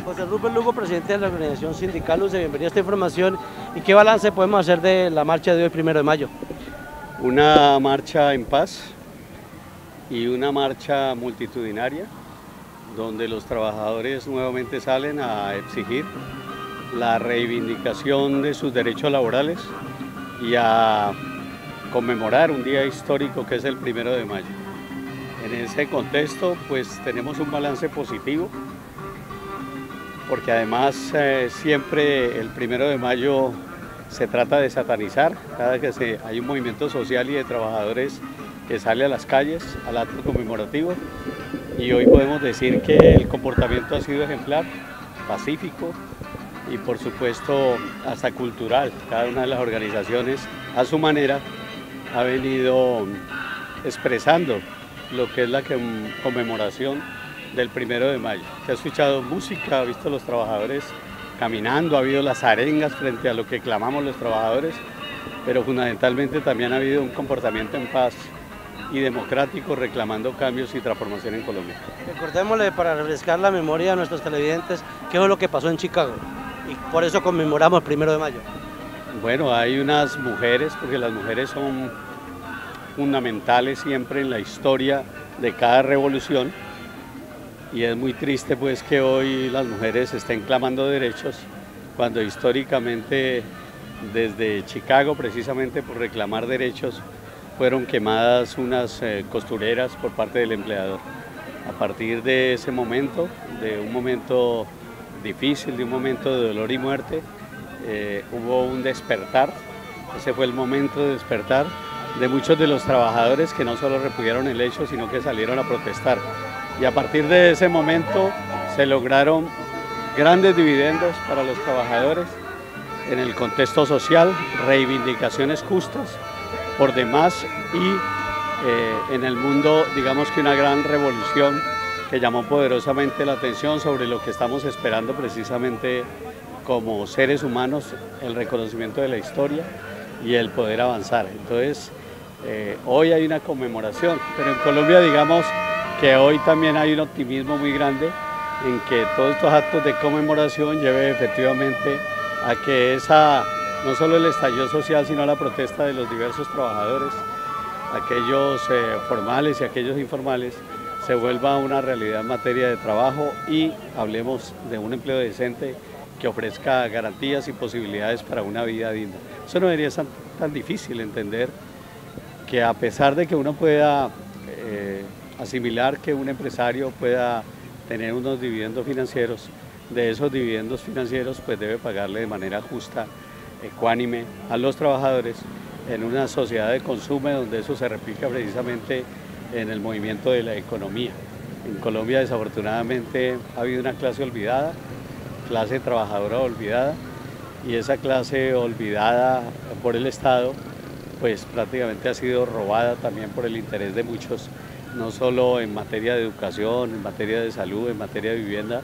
José Rubén Lugo, presidente de la organización sindical UCE, bienvenido a esta información. ¿Y qué balance podemos hacer de la marcha de hoy, 1 de mayo? Una marcha en paz y una marcha multitudinaria, donde los trabajadores nuevamente salen a exigir la reivindicación de sus derechos laborales y a conmemorar un día histórico que es el 1 de mayo. En ese contexto, pues tenemos un balance positivo, porque además siempre el 1 de mayo se trata de satanizar. Cada que hay un movimiento social y de trabajadores que sale a las calles, al acto conmemorativo, y hoy podemos decir que el comportamiento ha sido ejemplar, pacífico y por supuesto hasta cultural. Cada una de las organizaciones a su manera ha venido expresando lo que es la conmemoración del 1 de mayo. Se ha escuchado música, ha visto a los trabajadores caminando, ha habido las arengas frente a lo que clamamos los trabajadores, pero fundamentalmente también ha habido un comportamiento en paz y democrático reclamando cambios y transformación en Colombia. Recordémosle, para refrescar la memoria de nuestros televidentes, qué fue lo que pasó en Chicago y por eso conmemoramos el 1 de mayo. Bueno, hay unas mujeres, porque las mujeres son fundamentales siempre en la historia de cada revolución, y es muy triste pues que hoy las mujeres estén clamando derechos cuando históricamente desde Chicago, precisamente por reclamar derechos, fueron quemadas unas costureras por parte del empleador. A partir de ese momento, de un momento difícil, de un momento de dolor y muerte, hubo un despertar. Ese fue el momento de despertar de muchos de los trabajadores que no solo repudiaron el hecho, sino que salieron a protestar. Y a partir de ese momento se lograron grandes dividendos para los trabajadores en el contexto social, reivindicaciones justas por demás y en el mundo, digamos que una gran revolución que llamó poderosamente la atención sobre lo que estamos esperando precisamente como seres humanos, el reconocimiento de la historia y el poder avanzar. Entonces, hoy hay una conmemoración, pero en Colombia digamos que hoy también hay un optimismo muy grande en que todos estos actos de conmemoración lleven efectivamente a que no solo el estallido social, sino la protesta de los diversos trabajadores, aquellos formales y aquellos informales, se vuelva una realidad en materia de trabajo y hablemos de un empleo decente que ofrezca garantías y posibilidades para una vida digna. Eso no debería ser tan difícil entender, que a pesar de que uno pueda asimilar que un empresario pueda tener unos dividendos financieros, de esos dividendos financieros pues debe pagarle de manera justa, ecuánime a los trabajadores en una sociedad de consumo donde eso se replica precisamente en el movimiento de la economía. En Colombia desafortunadamente ha habido una clase olvidada, clase trabajadora olvidada, y esa clase olvidada por el Estado pues prácticamente ha sido robada también por el interés de muchos, no solo en materia de educación, en materia de salud, en materia de vivienda,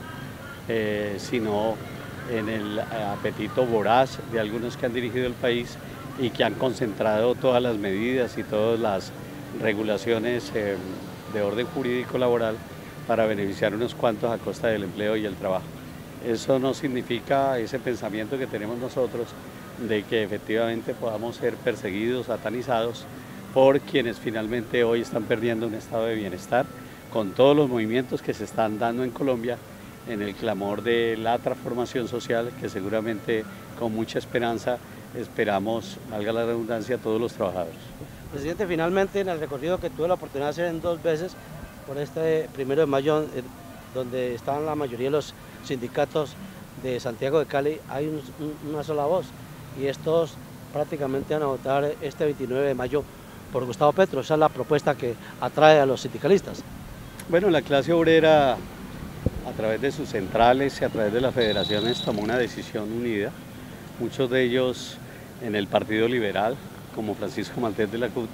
sino en el apetito voraz de algunos que han dirigido el país y que han concentrado todas las medidas y todas las regulaciones de orden jurídico laboral para beneficiar a unos cuantos a costa del empleo y el trabajo. Eso no significa ese pensamiento que tenemos nosotros de que efectivamente podamos ser perseguidos, satanizados por quienes finalmente hoy están perdiendo un estado de bienestar con todos los movimientos que se están dando en Colombia en el clamor de la transformación social que seguramente con mucha esperanza esperamos, valga la redundancia, a todos los trabajadores. Presidente, finalmente en el recorrido que tuve la oportunidad de hacer en 2 veces por este 1 de mayo, donde están la mayoría de los sindicatos de Santiago de Cali, hay una sola voz, y estos prácticamente van a votar este 29 de mayo por Gustavo Petro. Esa es la propuesta que atrae a los sindicalistas. Bueno, la clase obrera a través de sus centrales y a través de las federaciones tomó una decisión unida, muchos de ellos en el Partido Liberal, como Francisco Maltés de la CUT,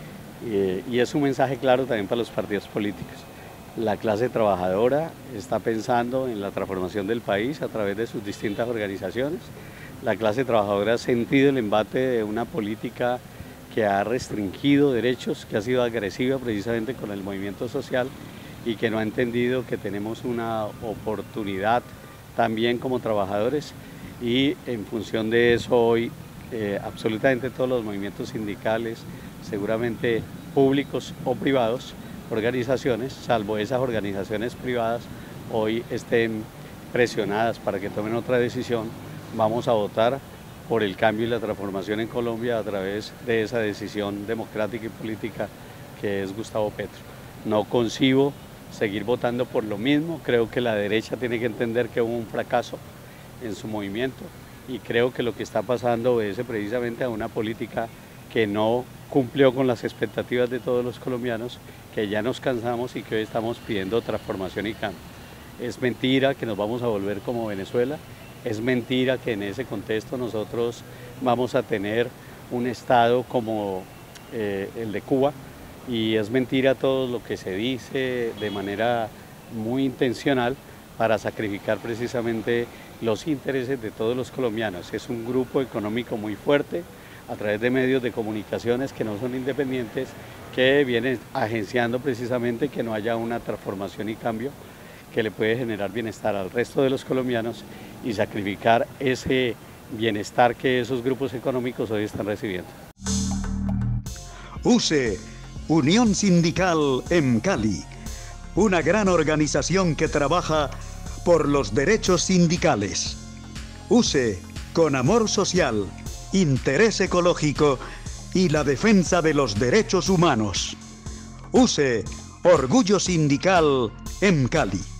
y es un mensaje claro también para los partidos políticos. La clase trabajadora está pensando en la transformación del país a través de sus distintas organizaciones. La clase trabajadora ha sentido el embate de una política que ha restringido derechos, que ha sido agresiva precisamente con el movimiento social y que no ha entendido que tenemos una oportunidad también como trabajadores, y en función de eso hoy absolutamente todos los movimientos sindicales, seguramente públicos o privados, organizaciones, salvo esas organizaciones privadas, hoy estén presionadas para que tomen otra decisión, vamos a votar por el cambio y la transformación en Colombia a través de esa decisión democrática y política que es Gustavo Petro. No concibo seguir votando por lo mismo, creo que la derecha tiene que entender que hubo un fracaso en su movimiento y creo que lo que está pasando obedece precisamente a una política que no cumplió con las expectativas de todos los colombianos, que ya nos cansamos y que hoy estamos pidiendo transformación y cambio. Es mentira que nos vamos a volver como Venezuela, es mentira que en ese contexto nosotros vamos a tener un Estado como el de Cuba, y es mentira todo lo que se dice de manera muy intencional para sacrificar precisamente los intereses de todos los colombianos. Es un grupo económico muy fuerte a través de medios de comunicaciones que no son independientes, que vienen agenciando precisamente que no haya una transformación y cambio que le puede generar bienestar al resto de los colombianos y sacrificar ese bienestar que esos grupos económicos hoy están recibiendo. UCE, Unión Sindical en Cali, una gran organización que trabaja por los derechos sindicales. UCE, con amor social, interés ecológico y la defensa de los derechos humanos. UCE, orgullo sindical en Cali.